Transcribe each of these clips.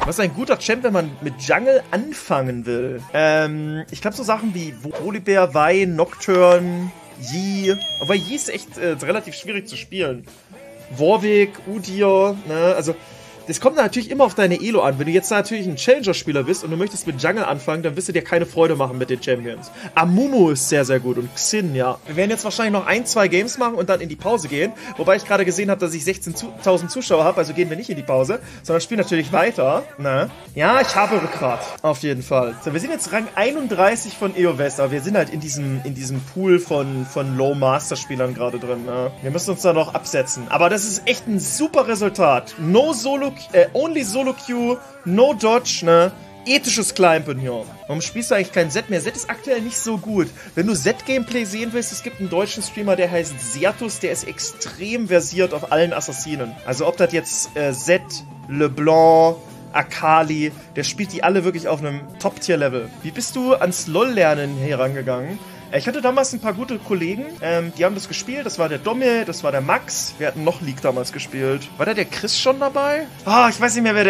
Was ist ein guter Champ, wenn man mit Jungle anfangen will? Ich glaube so Sachen wie Volibear, Vayne, Nocturne, Yi. Aber Yi ist echt relativ schwierig zu spielen. Warwick, Udyr, ne, also das kommt natürlich immer auf deine Elo an. Wenn du jetzt natürlich ein Challenger-Spieler bist und du möchtest mit Jungle anfangen, dann wirst du dir keine Freude machen mit den Champions. Amumu ist sehr, sehr gut und Xin, ja. Wir werden jetzt wahrscheinlich noch 1, 2 Games machen und dann in die Pause gehen. Wobei ich gerade gesehen habe, dass ich 16.000 Zuschauer habe, also gehen wir nicht in die Pause, sondern spielen natürlich weiter. Ne? Ja, ich habe Rückgrat. Auf jeden Fall. So, wir sind jetzt Rang 31 von EO West, aber wir sind halt in diesem Pool von Low-Master-Spielern gerade drin. Ne? Wir müssen uns da noch absetzen. Aber das ist echt ein super Resultat. Only Solo Queue, no Dodge, ne? Ethisches Climben hier. Warum spielst du eigentlich kein Zed mehr? Zed ist aktuell nicht so gut. Wenn du Zed-Gameplay sehen willst, es gibt einen deutschen Streamer, der heißt Sertus, der ist extrem versiert auf allen Assassinen. Also ob das jetzt Zed, LeBlanc, Akali, der spielt die alle wirklich auf einem Top-Tier-Level. Wie bist du ans LoL-Lernen herangegangen? Ich hatte damals ein paar gute Kollegen, die haben das gespielt. Das war der Domme, das war der Max. Wir hatten noch League damals gespielt. War da der Chris schon dabei? Ich weiß nicht mehr, wer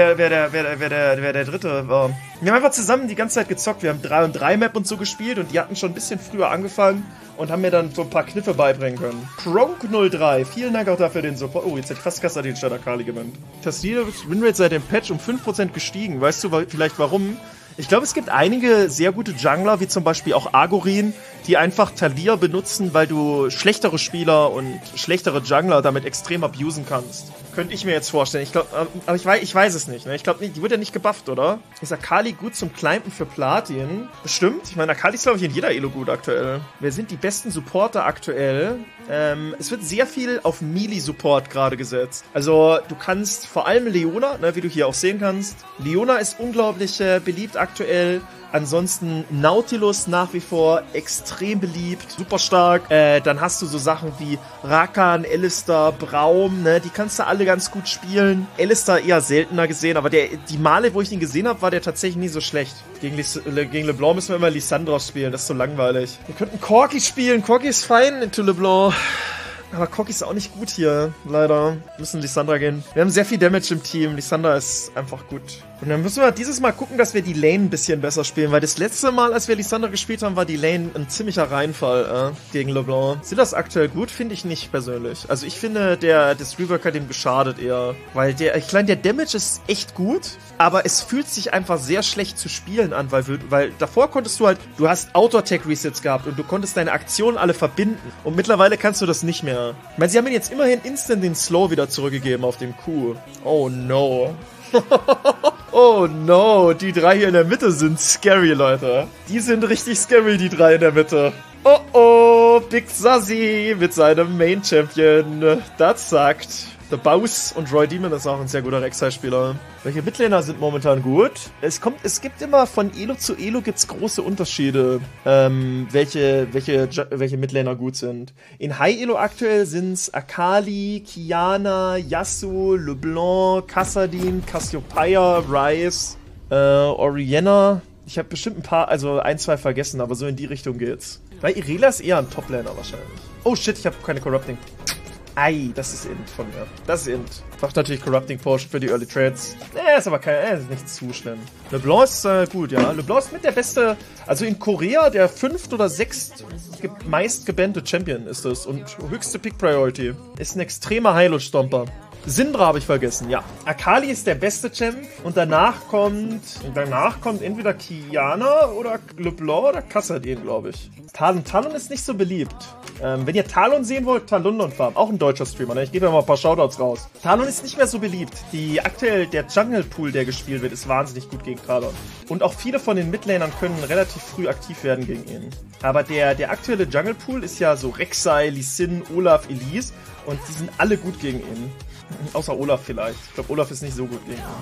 der Dritte war. Wir haben einfach zusammen die ganze Zeit gezockt. Wir haben 3-on-3-Map und so gespielt und die hatten schon ein bisschen früher angefangen und haben mir dann so ein paar Kniffe beibringen können. Kronk03, vielen Dank auch dafür den Support. Oh, jetzt hätte ich fast Kassadin statt Akali gewinnt. Tastiere Winrate seit dem Patch um 5% gestiegen. Weißt du vielleicht warum? Ich glaube, es gibt einige sehr gute Jungler, wie zum Beispiel auch Agorin, die einfach Talia benutzen, weil du schlechtere Spieler und schlechtere Jungler damit extrem abusen kannst. Könnte ich mir jetzt vorstellen. Ich glaube, aber ich weiß es nicht. Ne? Ich glaube nicht, die wird ja nicht gebufft, oder? Ist Akali gut zum Climben für Platin? Bestimmt. Ich meine, Akali ist, glaube ich, in jeder Elo gut aktuell. Wer sind die besten Supporter aktuell? Es wird sehr viel auf Melee-Support gerade gesetzt. Also, du kannst vor allem Leona, ne, wie du hier auch sehen kannst. Leona ist unglaublich beliebt aktuell. Ansonsten Nautilus nach wie vor extrem beliebt, super stark. Dann hast du so Sachen wie Rakan, Alistar, Braum, ne? Die kannst du alle ganz gut spielen. Alistar eher seltener gesehen, aber die Male, wo ich ihn gesehen habe, war der tatsächlich nie so schlecht. Gegen LeBlanc müssen wir immer Lissandros spielen, das ist so langweilig. Wir könnten Corki spielen, Corki ist fein into LeBlanc. Aber Corki ist auch nicht gut hier, leider. Wir müssen Lissandra gehen. Wir haben sehr viel Damage im Team. Lissandra ist einfach gut. Und dann müssen wir dieses Mal gucken, dass wir die Lane ein bisschen besser spielen. Weil das letzte Mal, als wir Lissandra gespielt haben, war die Lane ein ziemlicher Reinfall gegen LeBlanc. Sind das aktuell gut? Finde ich nicht persönlich. Also ich finde, das Rework hat dem geschadet eher. Weil der Damage ist echt gut. Aber es fühlt sich einfach sehr schlecht zu spielen an. Weil davor konntest du hast Auto-Attack-Resets gehabt. Und du konntest deine Aktionen alle verbinden. Und mittlerweile kannst du das nicht mehr. Ich meine, sie haben ihn jetzt immerhin instant den Slow wieder zurückgegeben auf dem Q. Oh no. Oh no, die drei hier in der Mitte sind scary, Leute. Die sind richtig scary, die drei in der Mitte. Oh oh, Big Sassy mit seinem Main Champion. Das sagt. The Baus und Roy Demon ist auch ein sehr guter Rek'Sai-Spieler. Welche Midlaner sind momentan gut? Es gibt immer von Elo zu Elo gibt's große Unterschiede, welche Midlaner gut sind. In High Elo aktuell sind's Akali, Qiyana, Yasuo, LeBlanc, Kassadin, Cassiopeia, Ryze, Orianna. Ich habe bestimmt ein, zwei vergessen, aber so in die Richtung geht's. Weil Irelia ist eher ein Top-Laner wahrscheinlich. Oh shit, ich habe keine Corrupting. Ei, das ist Int von mir. Das ist Int. Macht natürlich Corrupting Potion für die Early Trades. Ist aber ist nicht zu schlimm. LeBlanc ist gut, ja. LeBlanc ist mit der beste, also in Korea der 5. oder 6. meist gebannte Champion ist es und höchste Pick Priority. Ist ein extremer Hilo-Stomper. Syndra habe ich vergessen, ja. Akali ist der beste Champ und danach kommt entweder Qiyana oder LeBlanc oder Kassadin, glaube ich. Talon ist nicht so beliebt. Wenn ihr Talon sehen wollt, Talon und Farm, auch ein deutscher Streamer, ne? Ich gebe ja mal ein paar Shoutouts raus. Talon ist nicht mehr so beliebt. Aktuell der Jungle Pool, der gespielt wird, ist wahnsinnig gut gegen Talon. Und auch viele von den Midlanern können relativ früh aktiv werden gegen ihn. Aber der aktuelle Jungle Pool ist ja so Rek'Sai, Lee Sin, Olaf, Elise und die sind alle gut gegen ihn. Außer Olaf vielleicht. Ich glaube, Olaf ist nicht so gut gegen ihn.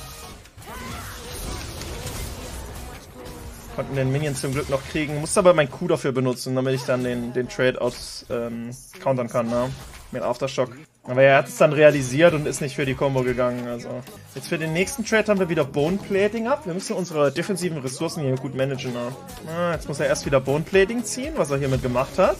Konnten den Minion zum Glück noch kriegen. Musste aber mein Q dafür benutzen, damit ich dann den Trade countern kann, ne? Mit Aftershock. Aber er hat es dann realisiert und ist nicht für die Combo gegangen. Also jetzt für den nächsten Trade haben wir wieder Bone Plating ab. Wir müssen unsere defensiven Ressourcen hier gut managen, ne? Jetzt muss er erst wieder Bone Plating ziehen, was er hiermit gemacht hat.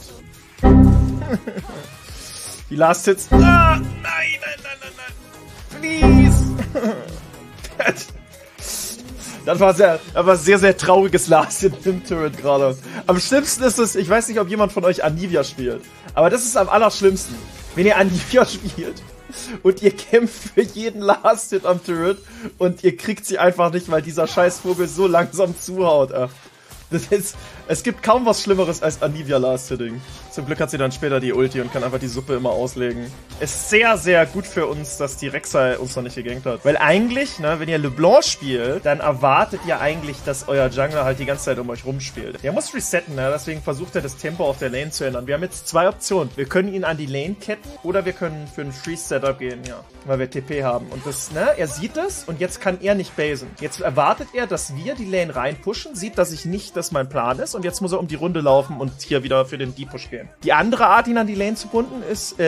Die Last Hits. Nein. Please. Das war sehr, sehr trauriges Last im Turret gerade. Am schlimmsten ist es, ich weiß nicht, ob jemand von euch Anivia spielt, aber das ist am allerschlimmsten. Wenn ihr Anivia spielt und ihr kämpft für jeden Last-Hit am Turret und ihr kriegt sie einfach nicht, weil dieser Scheißvogel so langsam zuhaut. Das ist, es gibt kaum was Schlimmeres als Anivia Last-Hitting. Zum Glück hat sie dann später die Ulti und kann einfach die Suppe immer auslegen. Ist sehr, sehr gut für uns, dass die Rek'Sai uns noch nicht gegankt hat. Weil eigentlich, ne, wenn ihr LeBlanc spielt, dann erwartet ihr eigentlich, dass euer Jungler halt die ganze Zeit um euch rumspielt. Der muss resetten, ne, deswegen versucht er das Tempo auf der Lane zu ändern. Wir haben jetzt zwei Optionen. Wir können ihn an die Lane ketten oder wir können für ein Freeze-Setup gehen, ja. Weil wir TP haben. Und das, ne, er sieht das und jetzt kann er nicht basen. Jetzt erwartet er, dass wir die Lane reinpushen, sieht, dass ich nicht, dass mein Plan ist und jetzt muss er um die Runde laufen und hier wieder für den Deep-Push gehen. Die andere Art, ihn an die Lane zu binden,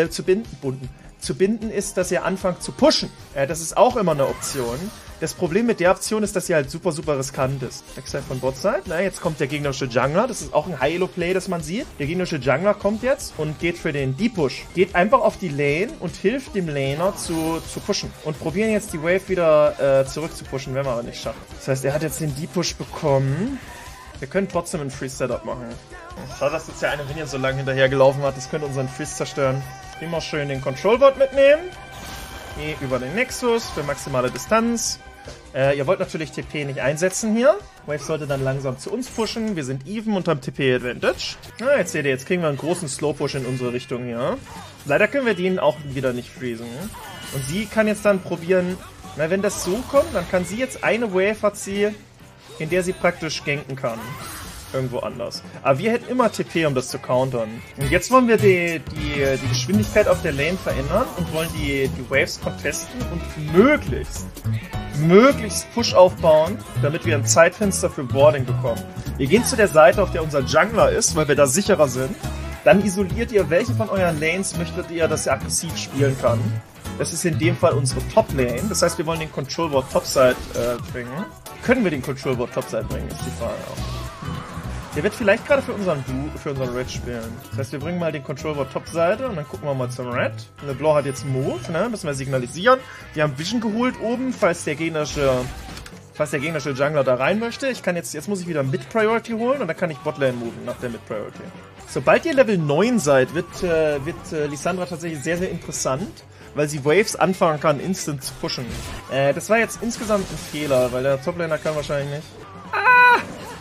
ist, dass ihr anfangt zu pushen. Das ist auch immer eine Option. Das Problem mit der Option ist, dass sie halt super, super riskant ist. Backside von Botside. Na, jetzt kommt der gegnerische Jungler. Das ist auch ein High-Elo-Play, das man sieht. Der gegnerische Jungler kommt jetzt und geht für den Deep-Push. Geht einfach auf die Lane und hilft dem Laner zu pushen. Und probieren jetzt die Wave wieder zurück zu pushen, wenn wir aber nicht schaffen. Das heißt, er hat jetzt den Deep-Push bekommen. Wir können trotzdem ein Freeze-Setup machen. Schade, dass jetzt der eine Minion so lange hinterhergelaufen hat. Das könnte unseren Freeze zerstören. Immer schön den Control-Wort mitnehmen. Über den Nexus für maximale Distanz. Ihr wollt natürlich TP nicht einsetzen hier. Wave sollte dann langsam zu uns pushen. Wir sind even und haben TP-Advantage. Na, jetzt seht ihr, jetzt kriegen wir einen großen Slow-Push in unsere Richtung hier. Leider können wir den auch wieder nicht freezen. Und sie kann jetzt dann probieren, na, wenn das so kommt, dann kann sie jetzt eine Wave hat sie, in der sie praktisch ganken kann. Irgendwo anders. Aber wir hätten immer TP, um das zu countern. Und jetzt wollen wir die Geschwindigkeit auf der Lane verändern und wollen die Waves contesten und möglichst Push aufbauen, damit wir ein Zeitfenster für Boarding bekommen. Wir gehen zu der Seite, auf der unser Jungler ist, weil wir da sicherer sind. Dann isoliert ihr, welche von euren Lanes möchtet ihr, dass er aggressiv spielen kann. Das ist in dem Fall unsere Top-Lane. Das heißt, wir wollen den Control-Ward Topside bringen. Können wir den Control-Ward Topside bringen, ist die Frage auch. Der wird vielleicht gerade für unseren Red spielen. Das heißt, wir bringen mal den Control-Ward Topseite und dann gucken wir mal zum Red. LeBlanc hat jetzt Move, ne? Müssen wir signalisieren. Wir haben Vision geholt oben, falls der gegnerische Jungler da rein möchte. Jetzt muss ich wieder Mid-Priority holen und dann kann ich Botlane moven nach der Mid-Priority. Sobald ihr Level 9 seid, wird Lissandra tatsächlich sehr, sehr interessant, weil sie Waves anfangen kann, instant zu pushen. Das war jetzt insgesamt ein Fehler, weil der Toplaner kann wahrscheinlich nicht. Ah!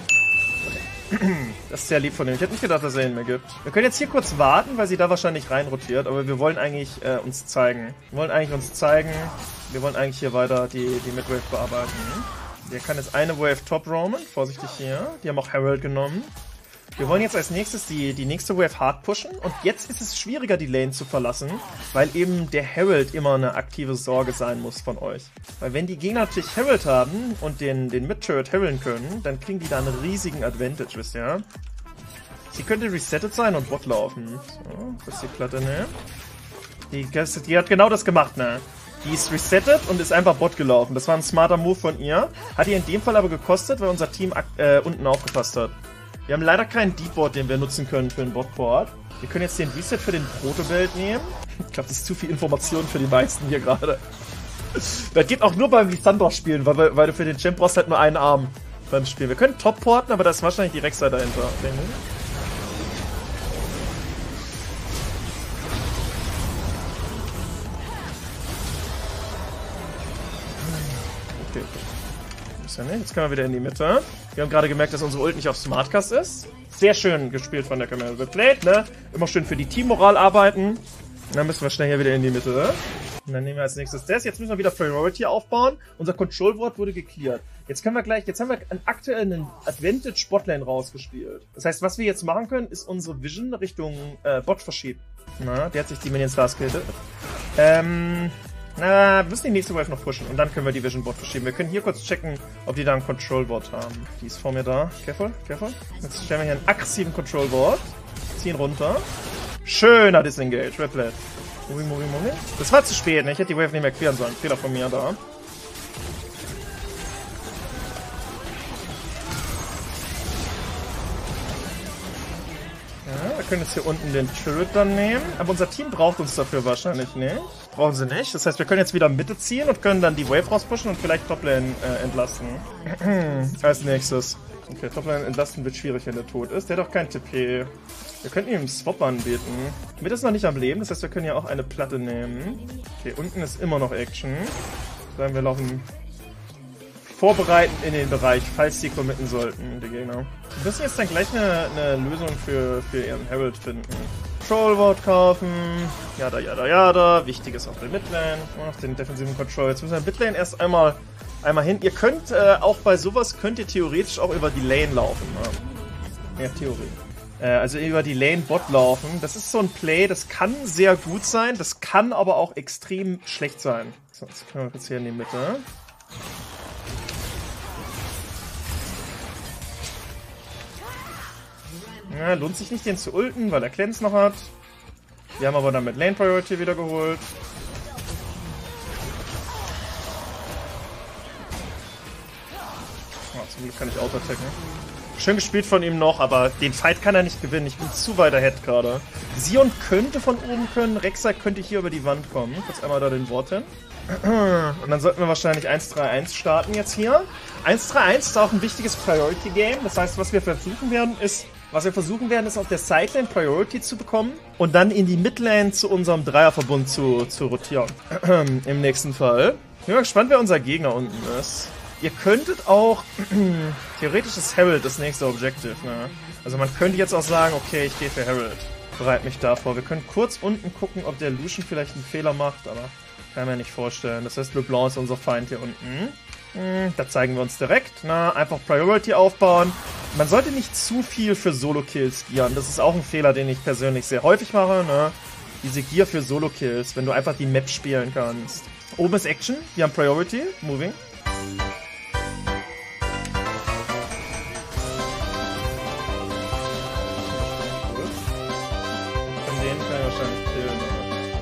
Das ist sehr lieb von ihm. Ich hätte nicht gedacht, dass er ihn mehr gibt. Wir können jetzt hier kurz warten, weil sie da wahrscheinlich reinrotiert, aber wir wollen eigentlich uns zeigen. Wir wollen eigentlich hier weiter die Midwave bearbeiten. Der kann jetzt eine Wave top roamen, vorsichtig hier. Die haben auch Herald genommen. Wir wollen jetzt als nächstes die nächste Wave hard pushen und jetzt ist es schwieriger, die Lane zu verlassen, weil eben der Herald immer eine aktive Sorge sein muss von euch. Weil wenn die Gegner natürlich Herald haben und den Mid-Turret heralden können, dann kriegen die da einen riesigen Advantage, wisst ihr? Sie könnte resettet sein und Bot laufen. So, kurz die Platte, ne? Die hat genau das gemacht, ne? Die ist resettet und ist einfach Bot gelaufen. Das war ein smarter Move von ihr. Hat ihr in dem Fall aber gekostet, weil unser Team unten aufgepasst hat. Wir haben leider keinen Deep-Board, den wir nutzen können für einen Bot-Port. Wir können jetzt den Reset für den Proto-Belt nehmen. Ich glaube, das ist zu viel Information für die meisten hier gerade. Das geht auch nur beim Lissandra-Spielen, weil du für den Champ brauchst halt nur einen Arm beim Spielen. Wir können Top-Porten, aber da ist wahrscheinlich die Rek'Sai dahinter. Okay. Jetzt können wir wieder in die Mitte. Wir haben gerade gemerkt, dass unsere Ult nicht auf Smartcast ist. Sehr schön gespielt von der Camille. Played, ne? Immer schön für die Teammoral arbeiten. Und dann müssen wir schnell hier wieder in die Mitte. Und dann nehmen wir als nächstes das. Jetzt müssen wir wieder Priority aufbauen. Unser Control-Wort wurde gecleared. Jetzt haben wir aktuell einen Advantage Botlane rausgespielt. Das heißt, was wir jetzt machen können, ist unsere Vision Richtung Bot verschieben. Na, der hat sich die Minions fast gekillt. Na, wir müssen die nächste Wave noch pushen und dann können wir die Vision Bot verschieben. Wir können hier kurz checken, ob die da einen Control Bot haben. Die ist vor mir da. Careful. Jetzt stellen wir hier einen aggressiven Control Bot. Ziehen runter. Schöner Disengage. Redblade. Moving. Das war zu spät, ne? Ich hätte die Wave nicht mehr clearen sollen. Fehler von mir da. Ja, da können jetzt hier unten den Turret dann nehmen. Aber unser Team braucht uns dafür wahrscheinlich nicht. Brauchen sie nicht. Das heißt, wir können jetzt wieder Mitte ziehen und können dann die Wave rauspushen und vielleicht Toplane entlasten. Als nächstes. Okay, Toplane entlasten wird schwierig, wenn der tot ist. Der hat doch kein TP. Wir könnten ihm einen Swap anbieten. Mitte ist noch nicht am Leben, das heißt, wir können ja auch eine Platte nehmen. Okay, unten ist immer noch Action. Sagen wir laufen vorbereitend in den Bereich, falls die committen sollten, die Gegner. Wir müssen jetzt dann gleich eine Lösung für ihren Herald finden. Control Ward kaufen. Jada, jada, jada. Wichtig ist auf der Midlane. Auf den defensiven Control. Jetzt müssen wir Midlane erst einmal hin. Ihr könnt auch bei sowas könnt ihr theoretisch auch über die Lane laufen. Ne? Ja, Theorie. Also über die Lane Bot laufen. Das ist so ein Play, das kann sehr gut sein, das kann aber auch extrem schlecht sein. So, jetzt können wir kurz hier in die Mitte. Ja, lohnt sich nicht, den zu ulten, weil er Cleanse noch hat. Wir haben aber dann mit Lane Priority wieder geholt. Oh, zum Glück kann ich auto-attacken. Schön gespielt von ihm noch, aber den Fight kann er nicht gewinnen. Ich bin zu weit ahead gerade. Sion könnte von oben können, Rek'Sai könnte hier über die Wand kommen. Kurz einmal da den Wort hin. Und dann sollten wir wahrscheinlich 1-3-1 starten jetzt hier. 1-3-1 ist auch ein wichtiges Priority-Game. Das heißt, was wir versuchen werden, ist auf der Sidelane Priority zu bekommen und dann in die Midlane zu unserem Dreierverbund zu rotieren. Im nächsten Fall. Ich bin mal gespannt, wer unser Gegner unten ist. Ihr könntet auch, theoretisch ist Herald das nächste Objective, ne? Also man könnte jetzt auch sagen, okay, ich gehe für Herald. Bereit mich davor. Wir können kurz unten gucken, ob der Lucian vielleicht einen Fehler macht, aber kann mir nicht vorstellen. Das heißt, LeBlanc ist unser Feind hier unten. Da zeigen wir uns direkt. Na, einfach Priority aufbauen. Man sollte nicht zu viel für Solo-Kills gieren. Das ist auch ein Fehler, den ich persönlich sehr häufig mache, ne? Diese Gier für Solo-Kills, wenn du einfach die Map spielen kannst. Oben ist Action. Wir haben Priority. Moving. Von denen kann ich wahrscheinlich killen, ne?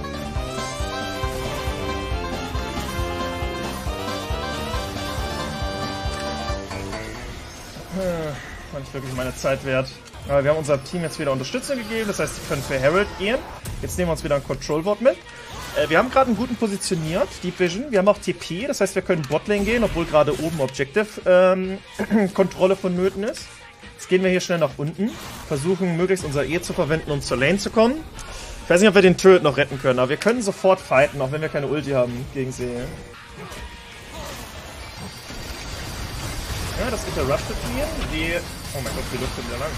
War nicht wirklich meine Zeit wert. Aber wir haben unserem Team jetzt wieder Unterstützung gegeben, das heißt, sie können für Herald gehen. Jetzt nehmen wir uns wieder ein Control-Ward mit. Wir haben gerade einen guten positioniert, Deep Vision. Wir haben auch TP, das heißt, wir können Botlane gehen, obwohl gerade oben Objective-Kontrolle vonnöten ist. Jetzt gehen wir hier schnell nach unten, versuchen möglichst unser E zu verwenden, um zur Lane zu kommen. Ich weiß nicht, ob wir den Turret noch retten können, aber wir können sofort fighten, auch wenn wir keine Ulti haben gegen sie. Ja, das interrupted mir. Oh mein Gott, die Luft sind wieder lang.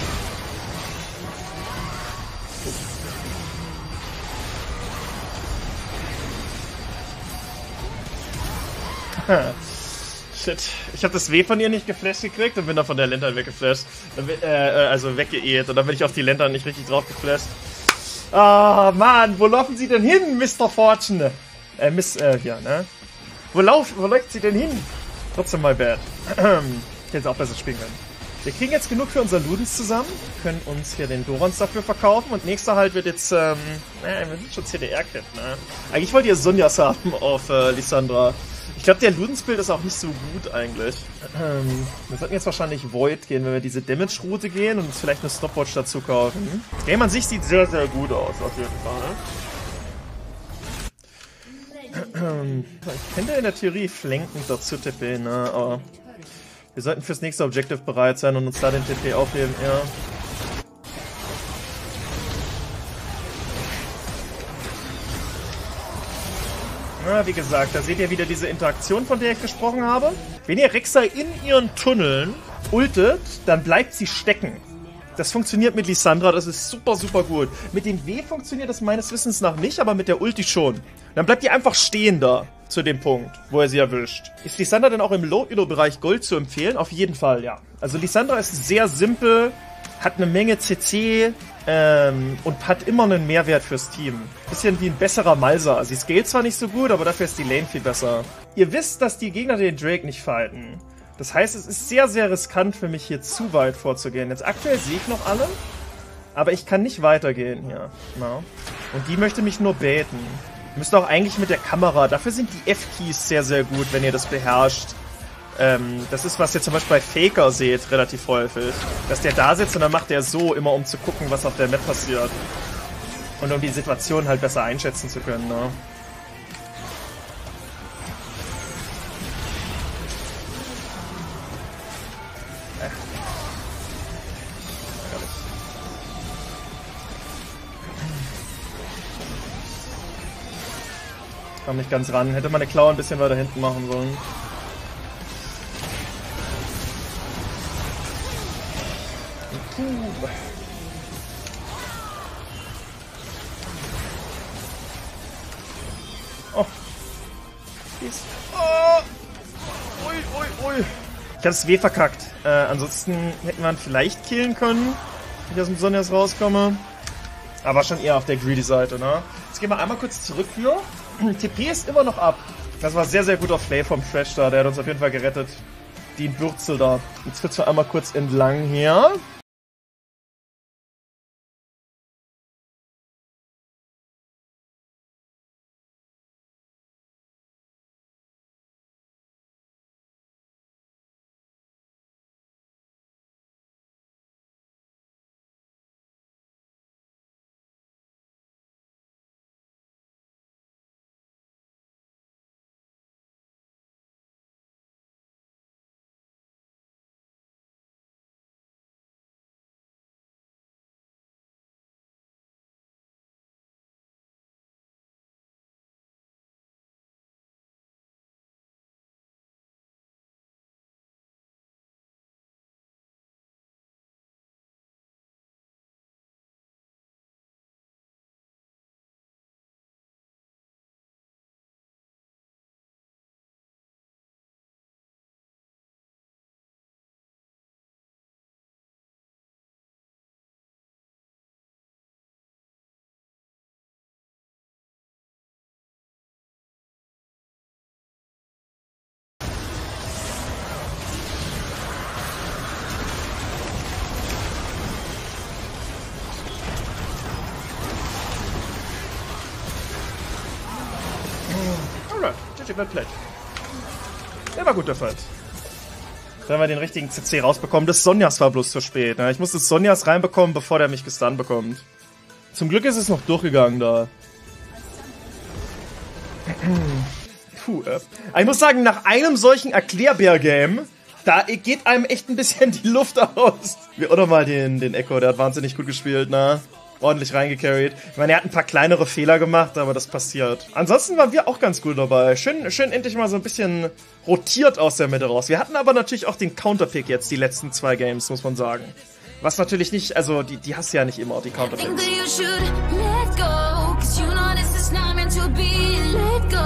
Shit. Ich habe das W von ihr nicht geflasht gekriegt und bin dann von der Lantern weggeflasht. Also weggeehrt und dann bin ich auf die Lantern nicht richtig drauf geflasht. Ah, Mann, wo laufen sie denn hin, Mr. Fortune? Ja, ne? Wo läuft sie denn hin? Trotzdem my bad. Ich hätte es auch besser spielen können. Wir kriegen jetzt genug für unser Ludens zusammen, können uns hier den Dorans dafür verkaufen und nächster halt wird jetzt, wir sind schon CDR-Kit, ne? Eigentlich wollt ihr Sonjas haben auf Lissandra. Ich glaube, der Ludens-Bild ist auch nicht so gut eigentlich. Wir sollten jetzt wahrscheinlich Void gehen, wenn wir diese Damage-Route gehen und uns vielleicht eine Stopwatch dazu kaufen. Das Game an sich sieht sehr, sehr gut aus, auf jeden Fall, ne? Ich könnte in der Theorie flanken dazu TP, ne? Aber wir sollten fürs nächste Objective bereit sein und uns da den TP aufheben, ja. Na, wie gesagt, da seht ihr wieder diese Interaktion, von der ich gesprochen habe. Wenn ihr Rek'Sai in ihren Tunneln ultet, dann bleibt sie stecken. Das funktioniert mit Lissandra, das ist super, super gut. Mit dem W funktioniert das meines Wissens nach nicht, aber mit der Ulti schon. Dann bleibt die einfach stehen da, zu dem Punkt, wo er sie erwischt. Ist Lissandra denn auch im Low-Elo-Bereich Gold zu empfehlen? Auf jeden Fall, ja. Also Lissandra ist sehr simpel, hat eine Menge CC und hat immer einen Mehrwert fürs Team. Bisschen wie ein besserer Malzahar. Sie scaled zwar nicht so gut, aber dafür ist die Lane viel besser. Ihr wisst, dass die Gegner den Drake nicht fighten. Das heißt, es ist sehr, sehr riskant für mich, hier zu weit vorzugehen. Jetzt aktuell sehe ich noch alle, aber ich kann nicht weitergehen hier. No. Und die möchte mich nur baiten. Ihr müsst auch eigentlich mit der Kamera, dafür sind die F-Keys sehr, sehr gut, wenn ihr das beherrscht, Das ist, was ihr zum Beispiel bei Faker seht, relativ häufig. Dass der da sitzt und dann macht der so, immer um zu gucken, was auf der Map passiert. Und um die Situation halt besser einschätzen zu können, ne? Kam nicht ganz ran. Hätte meine Klaue ein bisschen weiter hinten machen sollen. Oh. Oh. Ui. Ich hab das W verkackt. Ansonsten hätten wir ihn vielleicht killen können, wenn ich aus dem Sonjas rauskomme. Aber schon eher auf der Greedy-Seite, ne? Jetzt gehen wir einmal kurz zurück hier. TP ist immer noch ab. Das war sehr, sehr gut auf Play vom Thresh da. Der hat uns auf jeden Fall gerettet. Den Bürzel da. Jetzt wird's einmal kurz entlang hier. Well played. Der war gut, der Fight. Da haben wir den richtigen CC rausbekommen. Das Sonjas war bloß zu spät. Ne? Ich musste das Sonjas reinbekommen, bevor der mich gestunt bekommt. Zum Glück ist es noch durchgegangen da. Puh, ich muss sagen, nach einem solchen Erklärbär-Game, da geht einem echt ein bisschen die Luft aus. Wir oder mal den Echo, der hat wahnsinnig gut gespielt, ne? Ordentlich reingecarried. Ich meine, er hat ein paar kleinere Fehler gemacht, aber das passiert. Ansonsten waren wir auch ganz gut dabei. Schön endlich mal so ein bisschen rotiert aus der Mitte raus. Wir hatten aber natürlich auch den Counterpick jetzt, die letzten 2 Games, muss man sagen. Was natürlich nicht, also die hast du ja nicht immer, die Counterpicks.